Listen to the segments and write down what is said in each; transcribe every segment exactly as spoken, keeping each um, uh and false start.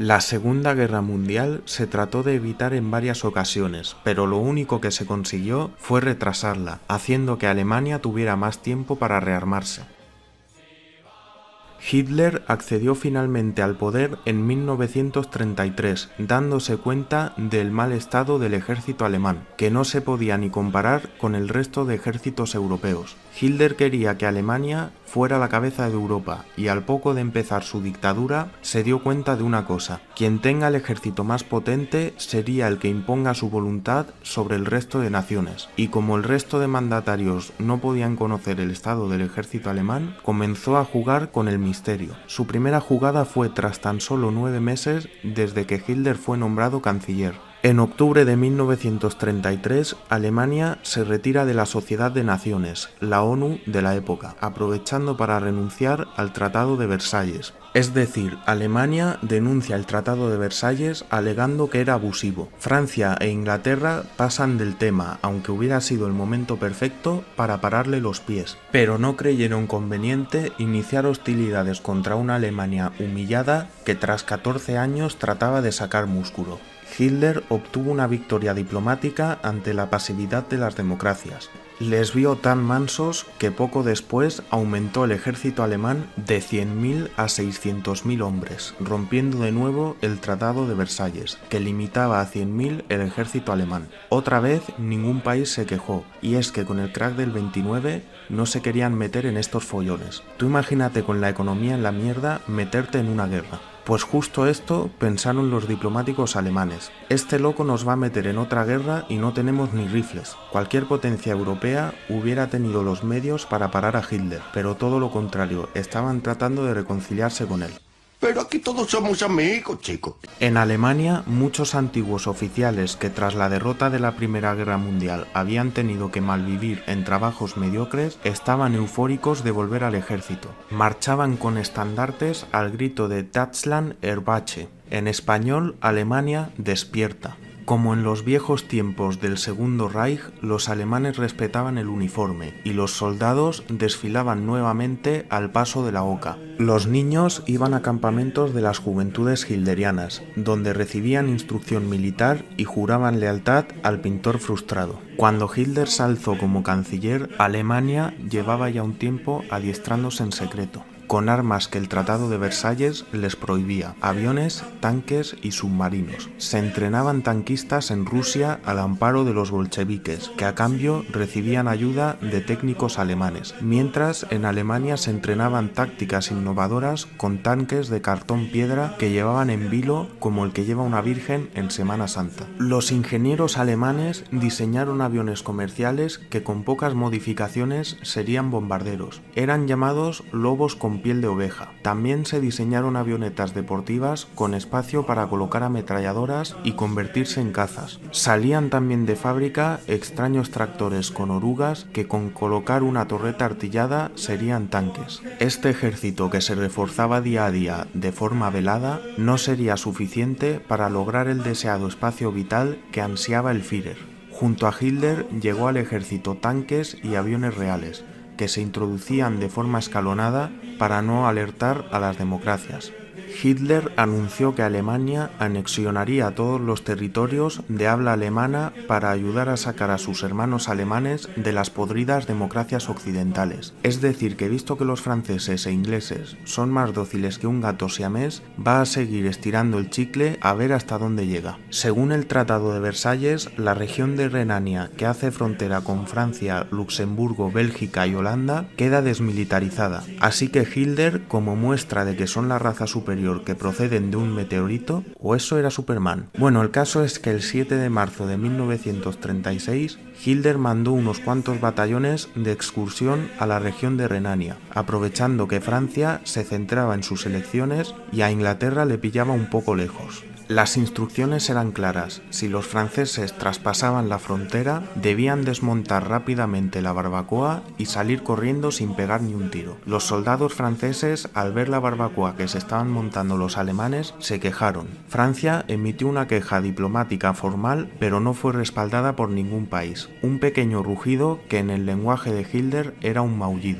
La Segunda Guerra Mundial se trató de evitar en varias ocasiones, pero lo único que se consiguió fue retrasarla, haciendo que Alemania tuviera más tiempo para rearmarse. Hitler accedió finalmente al poder en mil novecientos treinta y tres, dándose cuenta del mal estado del ejército alemán, que no se podía ni comparar con el resto de ejércitos europeos. Hitler quería que Alemania fuera la cabeza de Europa, y al poco de empezar su dictadura se dio cuenta de una cosa: quien tenga el ejército más potente sería el que imponga su voluntad sobre el resto de naciones, y como el resto de mandatarios no podían conocer el estado del ejército alemán, comenzó a jugar con el misterio. Su primera jugada fue tras tan solo nueve meses desde que Hitler fue nombrado canciller. En octubre de mil novecientos treinta y tres, Alemania se retira de la Sociedad de Naciones, la ONU de la época, aprovechando para renunciar al Tratado de Versalles. Es decir, Alemania denuncia el Tratado de Versalles alegando que era abusivo. Francia e Inglaterra pasan del tema, aunque hubiera sido el momento perfecto para pararle los pies, pero no creyeron conveniente iniciar hostilidades contra una Alemania humillada que tras catorce años trataba de sacar músculo. Hitler obtuvo una victoria diplomática ante la pasividad de las democracias. Les vio tan mansos que poco después aumentó el ejército alemán de cien mil a seiscientos mil hombres, rompiendo de nuevo el Tratado de Versalles, que limitaba a cien mil el ejército alemán. Otra vez ningún país se quejó, y es que con el crack del veintinueve no se querían meter en estos follones. Tú imagínate con la economía en la mierda meterte en una guerra. Pues justo esto pensaron los diplomáticos alemanes. Este loco nos va a meter en otra guerra y no tenemos ni rifles. Cualquier potencia europea hubiera tenido los medios para parar a Hitler, pero todo lo contrario, estaban tratando de reconciliarse con él. Pero aquí todos somos amigos, chicos. En Alemania, muchos antiguos oficiales que tras la derrota de la Primera Guerra Mundial habían tenido que malvivir en trabajos mediocres, estaban eufóricos de volver al ejército. Marchaban con estandartes al grito de Deutschland erwache, en español, Alemania despierta. Como en los viejos tiempos del Segundo Reich, los alemanes respetaban el uniforme y los soldados desfilaban nuevamente al paso de la oca. Los niños iban a campamentos de las juventudes hilderianas, donde recibían instrucción militar y juraban lealtad al pintor frustrado. Cuando Hitler se alzó como canciller, Alemania llevaba ya un tiempo adiestrándose en secreto, con armas que el Tratado de Versalles les prohibía: aviones, tanques y submarinos. Se entrenaban tanquistas en Rusia al amparo de los bolcheviques, que a cambio recibían ayuda de técnicos alemanes, mientras en Alemania se entrenaban tácticas innovadoras con tanques de cartón piedra que llevaban en vilo como el que lleva una virgen en Semana Santa. Los ingenieros alemanes diseñaron aviones comerciales que con pocas modificaciones serían bombarderos. Eran llamados lobos con piel de oveja. También se diseñaron avionetas deportivas con espacio para colocar ametralladoras y convertirse en cazas. Salían también de fábrica extraños tractores con orugas que con colocar una torreta artillada serían tanques. Este ejército, que se reforzaba día a día de forma velada, no sería suficiente para lograr el deseado espacio vital que ansiaba el Führer. Junto a Hitler llegó al ejército tanques y aviones reales, que se introducían de forma escalonada para no alertar a las democracias. Hitler anunció que Alemania anexionaría todos los territorios de habla alemana para ayudar a sacar a sus hermanos alemanes de las podridas democracias occidentales. Es decir, que visto que los franceses e ingleses son más dóciles que un gato siamés, va a seguir estirando el chicle a ver hasta dónde llega. Según el Tratado de Versalles, la región de Renania, que hace frontera con Francia, Luxemburgo, Bélgica y Holanda, queda desmilitarizada. Así que Hitler, como muestra de que son la raza superior que proceden de un meteorito, ¿o eso era Superman? Bueno, el caso es que el siete de marzo de mil novecientos treinta y seis, Hitler mandó unos cuantos batallones de excursión a la región de Renania, aprovechando que Francia se centraba en sus elecciones y a Inglaterra le pillaba un poco lejos. Las instrucciones eran claras: si los franceses traspasaban la frontera, debían desmontar rápidamente la barbacoa y salir corriendo sin pegar ni un tiro. Los soldados franceses, al ver la barbacoa que se estaban montando los alemanes, se quejaron. Francia emitió una queja diplomática formal, pero no fue respaldada por ningún país. Un pequeño rugido que en el lenguaje de Hitler era un maullido.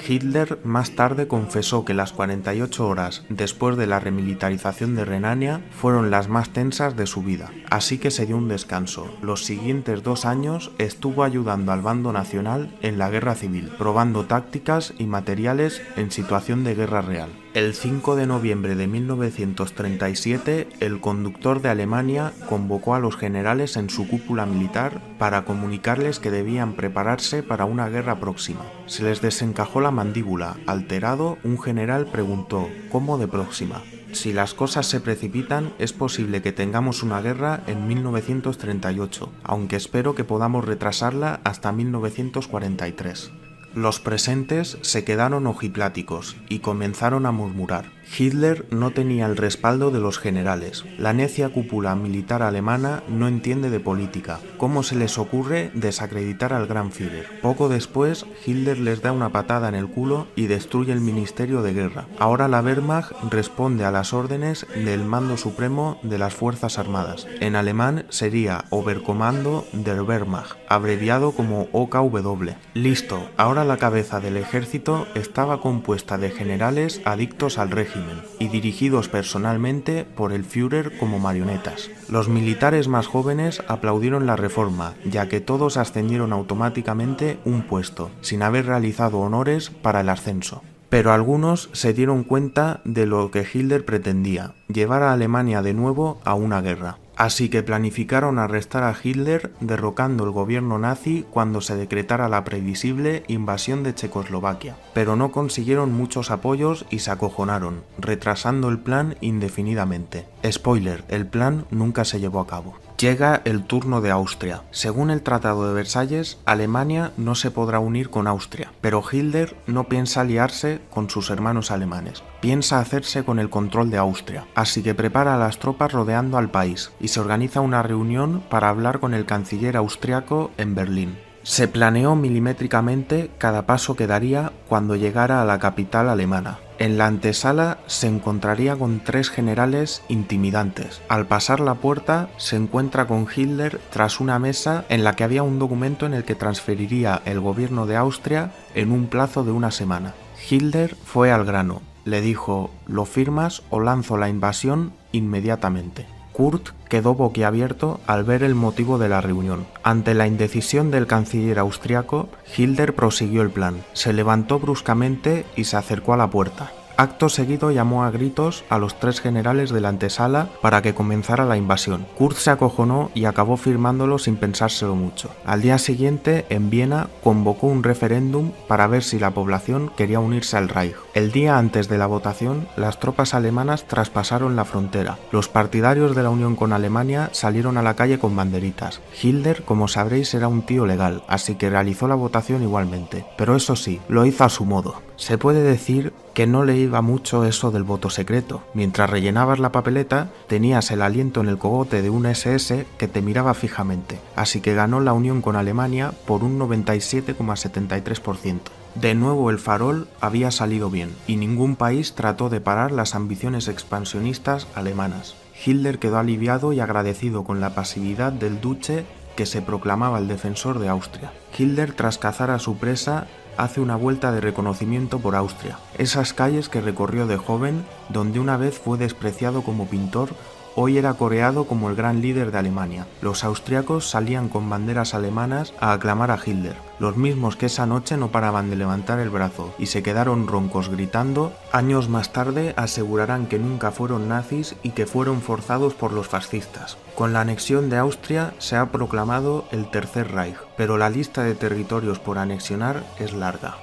Hitler más tarde confesó que las cuarenta y ocho horas después de la remilitarización de Renania fueron las más tensas de su vida, así que se dio un descanso. Los siguientes dos años estuvo ayudando al bando nacional en la guerra civil, probando tácticas y materiales en situación de guerra real. El cinco de noviembre de mil novecientos treinta y siete, el conductor de Alemania convocó a los generales en su cúpula militar para comunicarles que debían prepararse para una guerra próxima. Se les desencajó la mandíbula. Alterado, un general preguntó: ¿cómo de próxima? Si las cosas se precipitan, es posible que tengamos una guerra en mil novecientos treinta y ocho, aunque espero que podamos retrasarla hasta mil novecientos cuarenta y tres. Los presentes se quedaron ojipláticos y comenzaron a murmurar. Hitler no tenía el respaldo de los generales. La necia cúpula militar alemana no entiende de política. ¿Cómo se les ocurre desacreditar al gran Führer? Poco después, Hitler les da una patada en el culo y destruye el Ministerio de Guerra. Ahora la Wehrmacht responde a las órdenes del Mando Supremo de las Fuerzas Armadas. En alemán sería Oberkommando der Wehrmacht, abreviado como O K W. Listo, ahora la cabeza del ejército estaba compuesta de generales adictos al régimen y dirigidos personalmente por el Führer como marionetas. Los militares más jóvenes aplaudieron la reforma, ya que todos ascendieron automáticamente un puesto, sin haber realizado honores para el ascenso. Pero algunos se dieron cuenta de lo que Hitler pretendía, llevar a Alemania de nuevo a una guerra. Así que planificaron arrestar a Hitler derrocando el gobierno nazi cuando se decretara la previsible invasión de Checoslovaquia. Pero no consiguieron muchos apoyos y se acojonaron, retrasando el plan indefinidamente. Spoiler, el plan nunca se llevó a cabo. Llega el turno de Austria. Según el Tratado de Versalles, Alemania no se podrá unir con Austria, pero Hitler no piensa aliarse con sus hermanos alemanes. Piensa hacerse con el control de Austria, así que prepara a las tropas rodeando al país y se organiza una reunión para hablar con el canciller austriaco en Berlín. Se planeó milimétricamente cada paso que daría cuando llegara a la capital alemana. En la antesala se encontraría con tres generales intimidantes. Al pasar la puerta se encuentra con Hitler tras una mesa en la que había un documento en el que transferiría el gobierno de Austria en un plazo de una semana. Hitler fue al grano. Le dijo: ¿lo firmas o lanzo la invasión inmediatamente? Kurt quedó boquiabierto al ver el motivo de la reunión. Ante la indecisión del canciller austriaco, Hitler prosiguió el plan. Se levantó bruscamente y se acercó a la puerta. Acto seguido llamó a gritos a los tres generales de la antesala para que comenzara la invasión. Kurt se acojonó y acabó firmándolo sin pensárselo mucho. Al día siguiente, en Viena, convocó un referéndum para ver si la población quería unirse al Reich. El día antes de la votación, las tropas alemanas traspasaron la frontera. Los partidarios de la unión con Alemania salieron a la calle con banderitas. Hitler, como sabréis, era un tío legal, así que realizó la votación igualmente. Pero eso sí, lo hizo a su modo. Se puede decir que no le iba mucho eso del voto secreto. Mientras rellenabas la papeleta, tenías el aliento en el cogote de un ese ese que te miraba fijamente, así que ganó la unión con Alemania por un noventa y siete coma setenta y tres por ciento. De nuevo el farol había salido bien, y ningún país trató de parar las ambiciones expansionistas alemanas. Hitler quedó aliviado y agradecido con la pasividad del duce que se proclamaba el defensor de Austria. Hitler, tras cazar a su presa, hace una vuelta de reconocimiento por Austria, esas calles que recorrió de joven, donde una vez fue despreciado como pintor, hoy era coreado como el gran líder de Alemania. Los austriacos salían con banderas alemanas a aclamar a Hitler, los mismos que esa noche no paraban de levantar el brazo y se quedaron roncos gritando. Años más tarde asegurarán que nunca fueron nazis y que fueron forzados por los fascistas. Con la anexión de Austria se ha proclamado el Tercer Reich, pero la lista de territorios por anexionar es larga.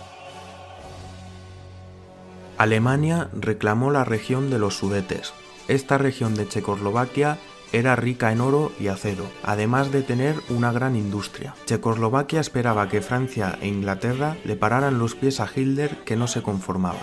Alemania reclamó la región de los Sudetes. Esta región de Checoslovaquia era rica en oro y acero, además de tener una gran industria. Checoslovaquia esperaba que Francia e Inglaterra le pararan los pies a Hitler, que no se conformaba.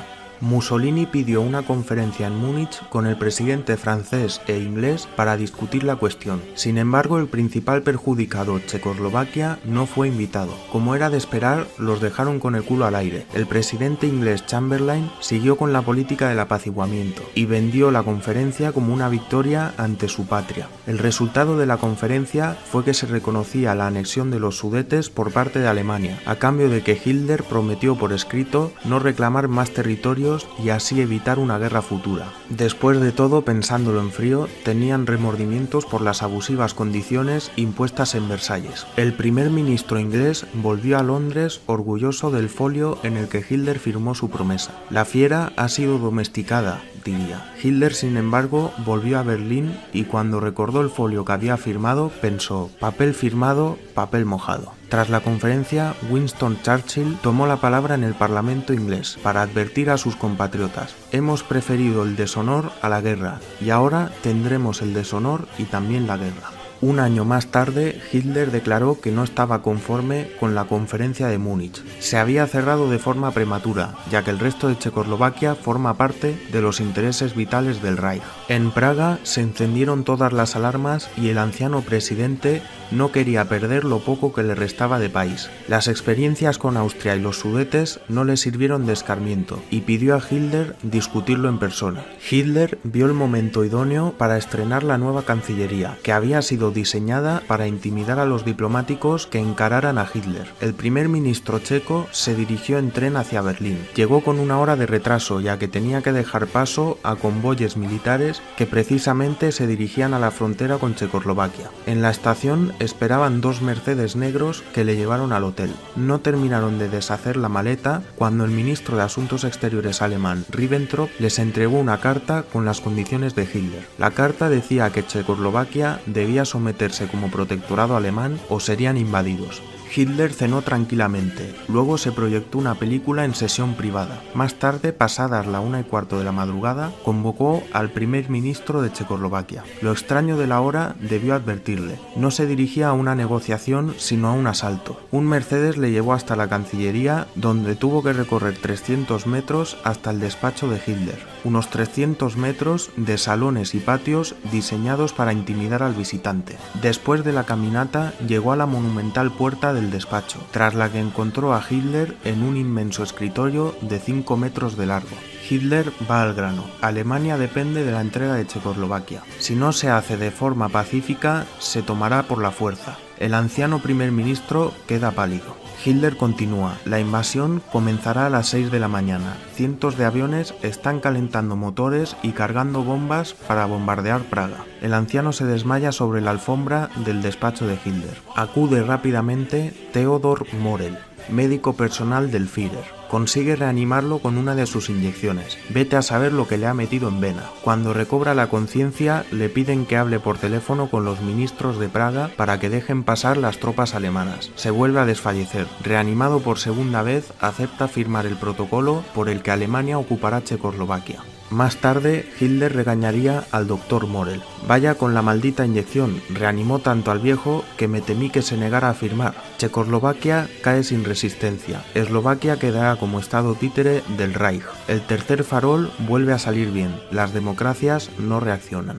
Mussolini pidió una conferencia en Múnich con el presidente francés e inglés para discutir la cuestión. Sin embargo, el principal perjudicado, Checoslovaquia, no fue invitado. Como era de esperar, los dejaron con el culo al aire. El presidente inglés Chamberlain siguió con la política del apaciguamiento y vendió la conferencia como una victoria ante su patria. El resultado de la conferencia fue que se reconocía la anexión de los Sudetes por parte de Alemania, a cambio de que Hitler prometió por escrito no reclamar más territorios y así evitar una guerra futura. Después de todo, pensándolo en frío, tenían remordimientos por las abusivas condiciones impuestas en Versalles. El primer ministro inglés volvió a Londres orgulloso del folio en el que Hitler firmó su promesa. La fiera ha sido domesticada, diría. Hitler, sin embargo, volvió a Berlín y cuando recordó el folio que había firmado, pensó: papel firmado, papel mojado. Tras la conferencia, Winston Churchill tomó la palabra en el Parlamento inglés para advertir a sus compatriotas: hemos preferido el deshonor a la guerra y ahora tendremos el deshonor y también la guerra. Un año más tarde, Hitler declaró que no estaba conforme con la conferencia de Múnich. Se había cerrado de forma prematura, ya que el resto de Checoslovaquia forma parte de los intereses vitales del Reich. En Praga se encendieron todas las alarmas y el anciano presidente no quería perder lo poco que le restaba de país. Las experiencias con Austria y los Sudetes no le sirvieron de escarmiento y pidió a Hitler discutirlo en persona. Hitler vio el momento idóneo para estrenar la nueva Cancillería, que había sido diseñada para intimidar a los diplomáticos que encararan a Hitler. El primer ministro checo se dirigió en tren hacia Berlín. Llegó con una hora de retraso, ya que tenía que dejar paso a convoyes militares que precisamente se dirigían a la frontera con Checoslovaquia. En la estación esperaban dos Mercedes negros que le llevaron al hotel. No terminaron de deshacer la maleta cuando el ministro de Asuntos Exteriores alemán, Ribbentrop, les entregó una carta con las condiciones de Hitler. La carta decía que Checoslovaquia debía someterse como protectorado alemán o serían invadidos. Hitler cenó tranquilamente, luego se proyectó una película en sesión privada. Más tarde, pasadas la una y cuarto de la madrugada, convocó al primer ministro de Checoslovaquia. Lo extraño de la hora debió advertirle: no se dirigía a una negociación sino a un asalto. Un Mercedes le llevó hasta la Cancillería, donde tuvo que recorrer trescientos metros hasta el despacho de Hitler. Unos trescientos metros de salones y patios diseñados para intimidar al visitante. Después de la caminata, llegó a la monumental puerta del despacho, tras la que encontró a Hitler en un inmenso escritorio de cinco metros de largo. Hitler va al grano. Alemania depende de la entrega de Checoslovaquia. Si no se hace de forma pacífica, se tomará por la fuerza. El anciano primer ministro queda pálido. Hitler continúa: la invasión comenzará a las seis de la mañana. Cientos de aviones están calentando motores y cargando bombas para bombardear Praga. El anciano se desmaya sobre la alfombra del despacho de Hitler. Acude rápidamente Theodor Morell, médico personal del Führer. Consigue reanimarlo con una de sus inyecciones. Vete a saber lo que le ha metido en vena. Cuando recobra la conciencia, le piden que hable por teléfono con los ministros de Praga para que dejen pasar las tropas alemanas. Se vuelve a desfallecer. Reanimado por segunda vez, acepta firmar el protocolo por el que Alemania ocupará Checoslovaquia. Más tarde, Hitler regañaría al doctor Morell: vaya con la maldita inyección, reanimó tanto al viejo que me temí que se negara a firmar. Checoslovaquia cae sin resistencia. Eslovaquia quedará como estado títere del Reich. El tercer farol vuelve a salir bien. Las democracias no reaccionan.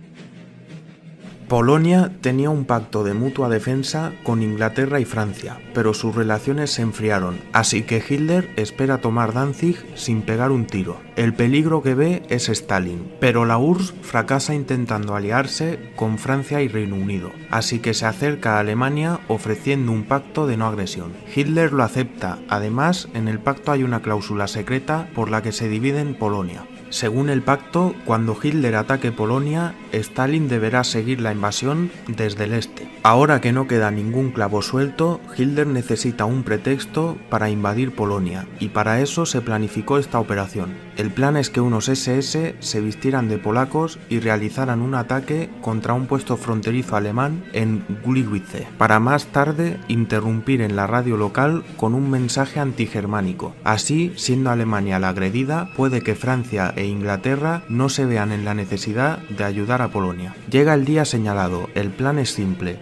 Polonia tenía un pacto de mutua defensa con Inglaterra y Francia, pero sus relaciones se enfriaron, así que Hitler espera tomar Danzig sin pegar un tiro. El peligro que ve es Stalin, pero la U R S S fracasa intentando aliarse con Francia y Reino Unido, así que se acerca a Alemania ofreciendo un pacto de no agresión. Hitler lo acepta. Además, en el pacto hay una cláusula secreta por la que se dividen Polonia. Según el pacto, cuando Hitler ataque Polonia, Stalin deberá seguir la invasión desde el este. Ahora que no queda ningún clavo suelto, Hitler necesita un pretexto para invadir Polonia, y para eso se planificó esta operación. El plan es que unos ese ese se vistieran de polacos y realizaran un ataque contra un puesto fronterizo alemán en Gliwice, para más tarde interrumpir en la radio local con un mensaje antigermánico. Así, siendo Alemania la agredida, puede que Francia e Inglaterra no se vean en la necesidad de ayudar a Polonia. Llega el día señalado. El plan es simple: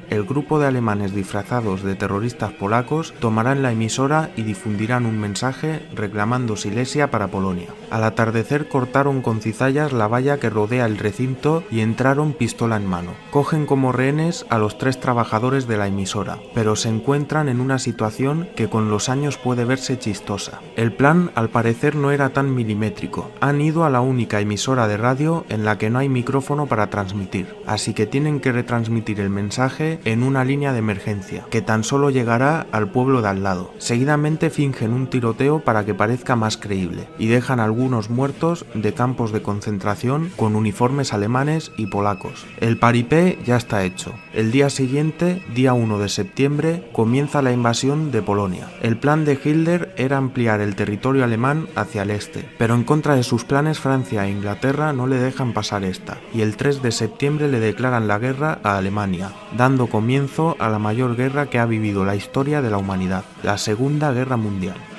el grupo de alemanes disfrazados de terroristas polacos tomarán la emisora y difundirán un mensaje reclamando Silesia para Polonia. Al atardecer cortaron con cizallas la valla que rodea el recinto y entraron pistola en mano. Cogen como rehenes a los tres trabajadores de la emisora, pero se encuentran en una situación que con los años puede verse chistosa. El plan al parecer no era tan milimétrico. Han ido a la única emisora de radio en la que no hay micrófono para transmitir, así que tienen que retransmitir el mensaje en una línea de emergencia, que tan solo llegará al pueblo de al lado. Seguidamente fingen un tiroteo para que parezca más creíble, y dejan algunos muertos de campos de concentración con uniformes alemanes y polacos. El paripé ya está hecho. El día siguiente, día uno de septiembre, comienza la invasión de Polonia. El plan de Hitler era ampliar el territorio alemán hacia el este, pero en contra de sus planes Francia e Inglaterra no le dejan pasar esta, y el tres de septiembre le declaran la guerra a Alemania, dando comienzo a la mayor guerra que ha vivido la historia de la humanidad, la Segunda Guerra Mundial.